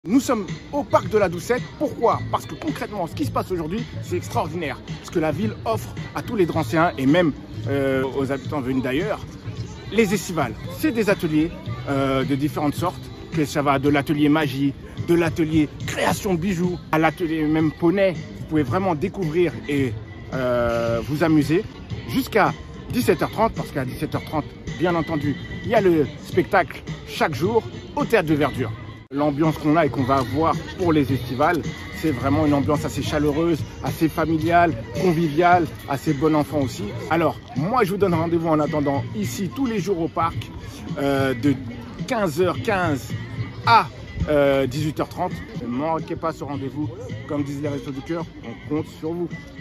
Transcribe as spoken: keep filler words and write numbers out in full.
Nous sommes au parc de la Doucette. Pourquoi? Parce que concrètement, ce qui se passe aujourd'hui, c'est extraordinaire. Ce que la ville offre à tous les Drancéens et même euh, aux habitants venus d'ailleurs. Les estivales, c'est des ateliers euh, de différentes sortes. Que ça va de l'atelier magie, de l'atelier création de bijoux, à l'atelier même poney. Vous pouvez vraiment découvrir et euh, vous amuser jusqu'à dix-sept heures trente, parce qu'à dix-sept heures trente, bien entendu, il y a le spectacle chaque jour au Théâtre de Verdure. L'ambiance qu'on a et qu'on va avoir pour les estivales, c'est vraiment une ambiance assez chaleureuse, assez familiale, conviviale, assez bon enfant aussi. Alors, moi, je vous donne rendez-vous en attendant ici tous les jours au parc euh, de quinze heures quinze à euh, dix-huit heures trente. Ne manquez pas ce rendez-vous. Comme disent les Restos du Cœur, on compte sur vous.